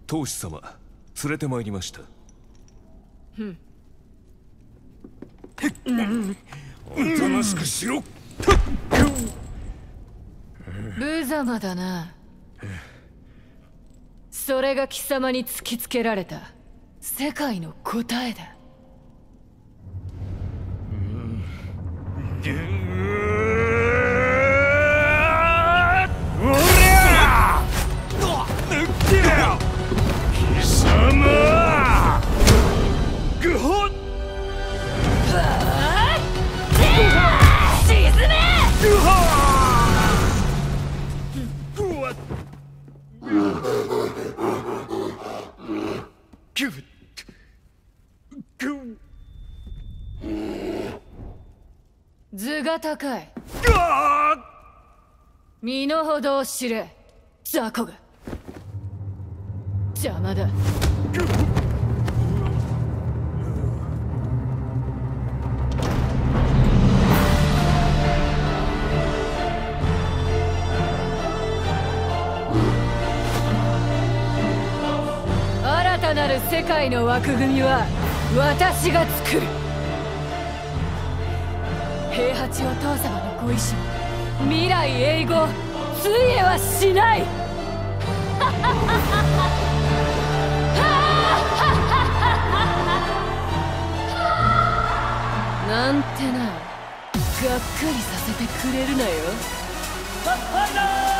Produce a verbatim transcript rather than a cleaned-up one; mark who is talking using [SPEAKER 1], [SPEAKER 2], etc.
[SPEAKER 1] 当主様、連れてまいりました。
[SPEAKER 2] ふん。
[SPEAKER 1] おとなしくしろ。
[SPEAKER 2] 無様だな。それが貴様に突きつけられた世界の答えだ。図が高い。身の程を知れ、雑魚が。邪魔だ。新たなる世界の枠組みは私が作る。平八お父様のご意志も未来永劫ついえはしない。なんてな、がっかりさせてくれるなよ。